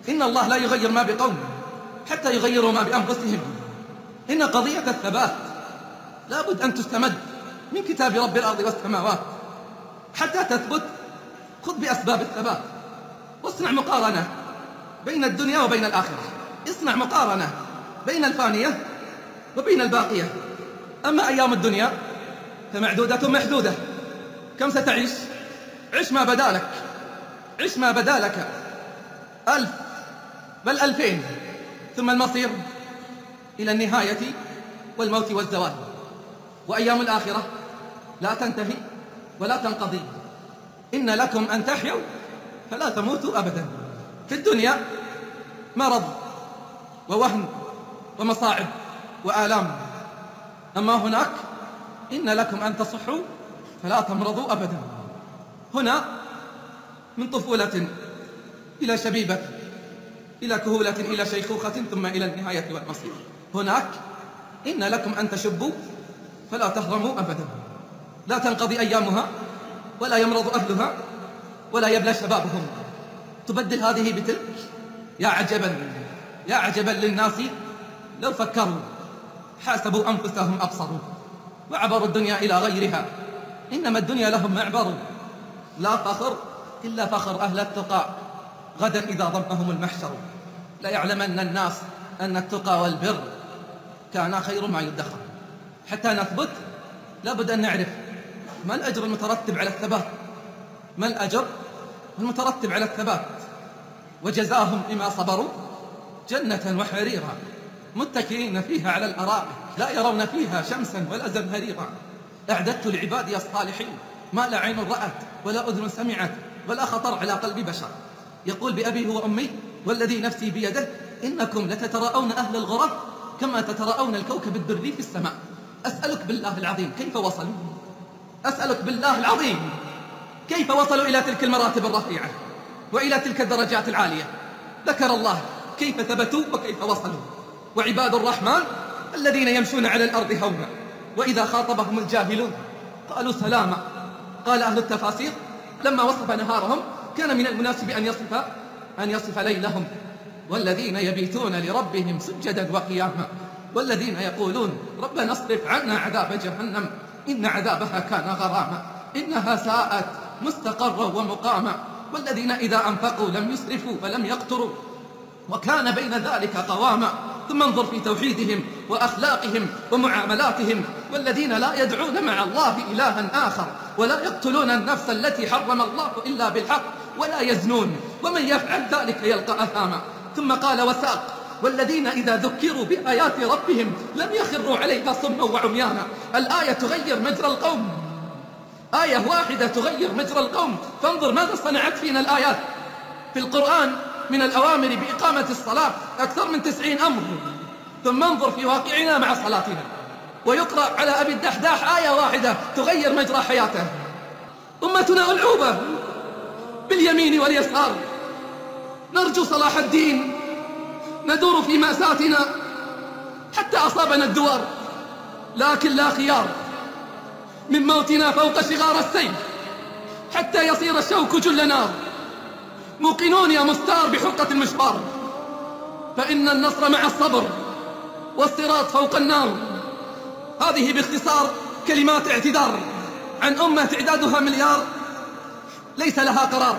إن الله لا يغير ما بقوم حتى يغيروا ما بأنفسهم. إن قضية الثبات لابد أن تستمد من كتاب رب الأرض والسماوات حتى تثبت. خذ بأسباب الثبات واصنع مقارنة بين الدنيا وبين الآخرة. اصنع مقارنة بين الفانية وبين الباقية. أما أيام الدنيا فمعدودة محدودة. كم ستعيش؟ عش ما بدالك، عش ما بدالك 1000 بل 2000، ثم المصير إلى النهاية والموت والزوال. وأيام الآخرة لا تنتهي ولا تنقضي. إن لكم أن تحيوا فلا تموتوا أبدا. في الدنيا مرض ووهن ومصاعب وآلام، أما هناك إن لكم أن تصحوا فلا تمرضوا أبدا. هنا من طفولة إلى شبيبة إلى كهولة إلى شيخوخة ثم إلى النهاية والمصير. هناك إن لكم أن تشبوا فلا تهرموا أبدا. لا تنقضي أيامها ولا يمرض أهلها ولا يبلى شبابهم. تبدل هذه بتلك. يا عجبا، يا عجبا للناس لو فكروا حاسبوا أنفسهم أبصروا وعبروا الدنيا إلى غيرها. إنما الدنيا لهم معبر. لا فخر إلا فخر أهل التقى غدا إذا ضمهم المحشر. لا يعلمن الناس أن التقى والبر كان خير ما يدخر. حتى نثبت لابد أن نعرف ما الأجر المترتب على الثبات، ما الأجر المترتب على الثبات. وجزاهم بما صبروا جنة وحريرا متكئين فيها على الأرائك لا يرون فيها شمسا ولا زمهريرا. أعددت لعبادي الصالحين ما لا عين رأت ولا أذن سمعت ولا خطر على قلب بشر. يقول بأبي وأمي والذي نفسي بيده إنكم لتتراءون أهل الغرف كما تتراءون الكوكب الدري في السماء. أسألك بالله العظيم كيف وصلوا؟ أسألك بالله العظيم كيف وصلوا إلى تلك المراتب الرفيعة وإلى تلك الدرجات العالية؟ ذكر الله كيف ثبتوا وكيف وصلوا. وعباد الرحمن الذين يمشون على الأرض هونا وإذا خاطبهم الجاهلون قالوا سلاما. قال أهل التفاسير لما وصف نهارهم كان من المناسب أن يصف ليلهم. والذين يبيتون لربهم سجدا وقياما والذين يقولون ربنا اصرف عنا عذاب جهنم إن عذابها كان غراما إنها ساءت مستقرا ومقاما. والذين إذا أنفقوا لم يسرفوا ولم يقتروا وكان بين ذلك قواما. ثم انظر في توحيدهم وأخلاقهم ومعاملاتهم. والذين لا يدعون مع الله إلها آخر ولا يقتلون النفس التي حرم الله إلا بالحق ولا يزنون ومن يفعل ذلك يلقى أثاما. ثم قال وساق والذين إذا ذكروا بآيات ربهم لم يخروا عليها صما وعميانا. الآية تغير مجرى القوم، آية واحدة تغير مجرى القوم. فانظر ماذا صنعت فينا الآيات في القرآن من الأوامر بإقامة الصلاة أكثر من 90 أمر. ثم انظر في واقعنا مع صلاتنا ويقرأ على أبي الدحداح آية واحدة تغير مجرى حياته. أمتنا ألعوبة باليمين واليسار نرجو صلاح الدين ندور في مأساتنا حتى أصابنا الدوار لكن لا خيار من موتنا فوق شغار السيف حتى يصير الشوك جل نار. موقنون يا مستار بحقة المشوار فإن النصر مع الصبر والصراط فوق النار. هذه باختصار كلمات اعتذار عن أمة تعدادها مليار ليس لها قرار.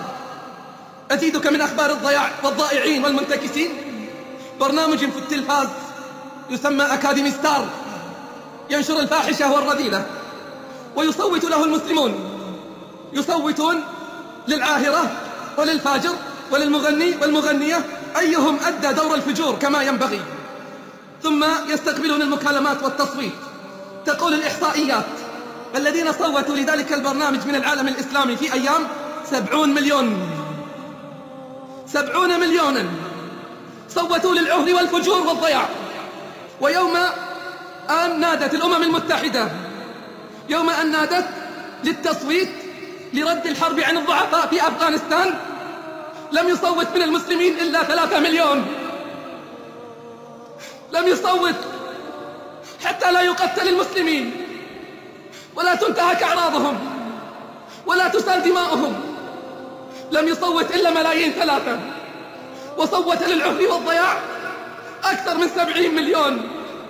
أزيدك من أخبار الضياع والضائعين والمنتكسين برنامج في التلفاز يسمى أكاديمي ستار ينشر الفاحشة والرذيلة ويصوت له المسلمون. يصوتون للعاهرة وللفاجر وللمغني والمغنية أيهم أدى دور الفجور كما ينبغي. ثم يستقبلون المكالمات والتصويت. تقول الإحصائيات الذين صوتوا لذلك البرنامج من العالم الإسلامي في أيام 70 مليون. 70 مليونا صوتوا للعهر والفجور والضياع. ويوم أن نادت الأمم المتحدة يوم أن نادت للتصويت لرد الحرب عن الضعفاء في أفغانستان لم يصوت من المسلمين إلا 3 مليون. لم يصوت حتى لا يقتل المسلمين ولا تنتهك أعراضهم ولا تسال دماؤهم. لم يصوت إلا 2 3. وصوت للعهر والضياع أكثر من 70 مليون.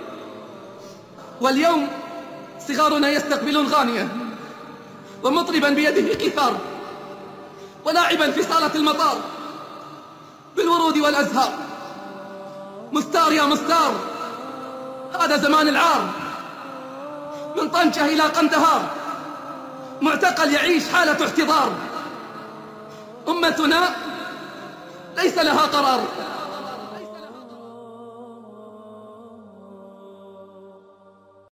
واليوم صغارنا يستقبلون غانية ومطربا بيده قيثار، ولاعبا في صالة المطار بالورود والأزهار. مستار يا مستار، هذا زمان العار، من طنجة إلى قندهار معتقل يعيش حالة احتضار. أمتنا ليس لها قرار،